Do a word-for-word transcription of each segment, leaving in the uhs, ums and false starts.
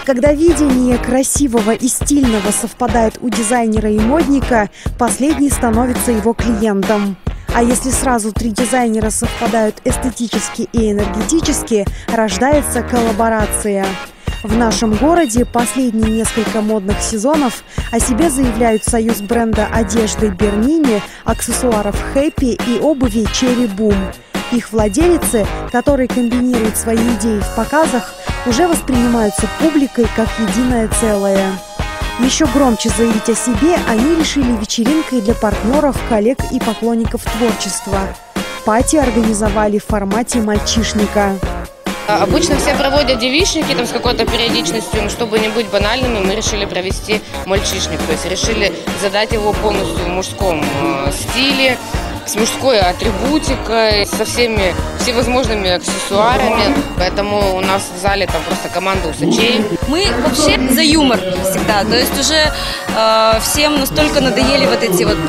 Когда видение красивого и стильного совпадает у дизайнера и модника, последний становится его клиентом. А если сразу три дизайнера совпадают эстетически и энергетически, рождается коллаборация. В нашем городе последние несколько модных сезонов о себе заявляют союз бренда одежды Бернини, аксессуаров Хэппи и обуви Черри Бум. Их владелицы, которые комбинируют свои идеи в показах, уже воспринимаются публикой как единое целое. Еще громче заявить о себе они решили вечеринкой для партнеров, коллег и поклонников творчества. Пати организовали в формате мальчишника. Обычно все проводят девичники там с какой-то периодичностью, но чтобы не быть банальными, мы решили провести мальчишник. То есть решили задать его полностью в мужском стиле, с мужской атрибутикой, со всеми всевозможными аксессуарами. Поэтому у нас в зале там просто команда усачей. Мы вообще за юмор всегда. То есть уже э, всем настолько надоели вот эти вот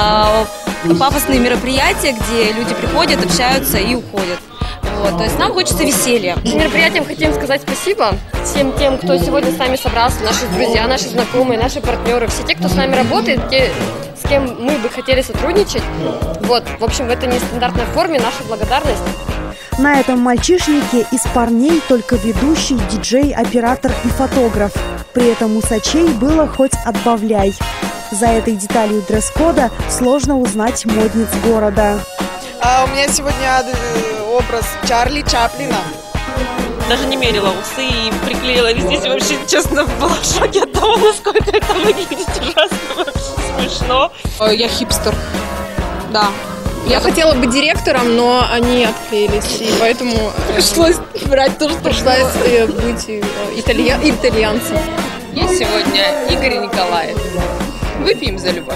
э, пафосные мероприятия, где люди приходят, общаются и уходят. Вот, то есть нам хочется веселья. С мероприятием хотим сказать спасибо всем тем, кто сегодня с нами собрался, наши друзья, наши знакомые, наши партнеры, все те, кто с нами работает, те, с кем мы бы хотели сотрудничать. Вот, в общем, в этой нестандартной форме наша благодарность. На этом мальчишнике из парней только ведущий, диджей, оператор и фотограф. При этом усачей было хоть отбавляй. За этой деталью дресс-кода сложно узнать модниц города. А у меня сегодня образ Чарли Чаплина. Даже не мерила усы и приклеила везде. Вообще, честно, была в шоке от того, насколько это выглядит ужасно, вообще смешно. Я хипстер, да. Я хотела быть директором, но они отклеились, и поэтому пришлось брать то, что пришлось быть италья... итальянцем. Я сегодня Игорь Николаев. Выпьем за любовь.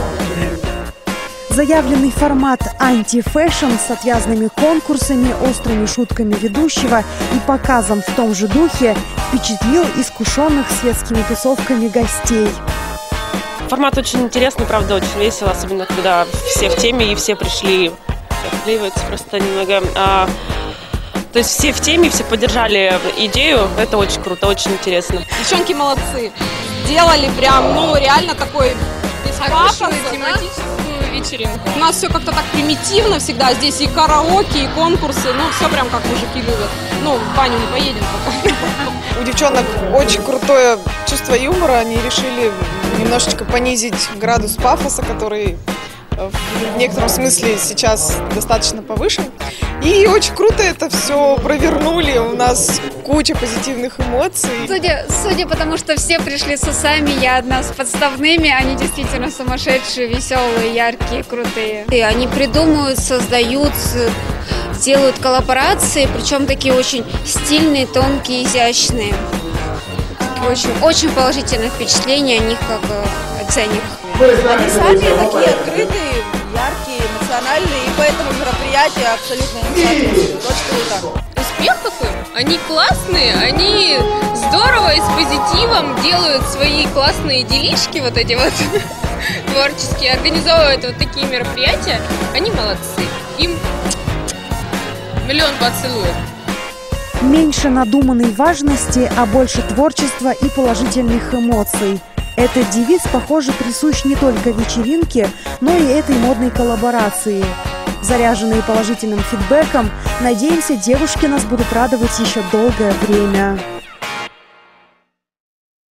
Заявленный формат анти-фэшн с отвязными конкурсами, острыми шутками ведущего и показом в том же духе впечатлил искушенных светскими тусовками гостей. Формат очень интересный, правда, очень весело, особенно когда все в теме и все пришли, отклеиваются просто немного. А, то есть все в теме, все поддержали идею, это очень круто, очень интересно. Девчонки молодцы, делали прям, ну реально такой без пафоса, вечеринку. У нас все как-то так примитивно всегда. Здесь и караоке, и конкурсы. Ну, все прям как мужики любят. Ну, в баню не поедем пока. У девчонок очень крутое чувство юмора. Они решили немножечко понизить градус пафоса, который в некотором смысле сейчас достаточно повышен. И очень круто это все провернули. У нас куча позитивных эмоций. Судя, судя по тому, что все пришли с усами, я одна с подставными. Они действительно сумасшедшие, веселые, яркие, крутые. И они придумывают, создают, делают коллаборации, причем такие очень стильные, тонкие, изящные. Очень, очень положительное впечатление о них как о дизайнерах. Они сами такие открытые, яркие, эмоциональные, и поэтому мероприятие абсолютно инициативное. Очень круто. Успех какой? Они классные, они здорово и с позитивом делают свои классные делишки, вот эти вот творческие, организовывают вот такие мероприятия. Они молодцы. Им миллион поцелуев. Меньше надуманной важности, а больше творчества и положительных эмоций. Этот девиз, похоже, присущ не только вечеринке, но и этой модной коллаборации. Заряженные положительным фидбэком, надеемся, девушки нас будут радовать еще долгое время.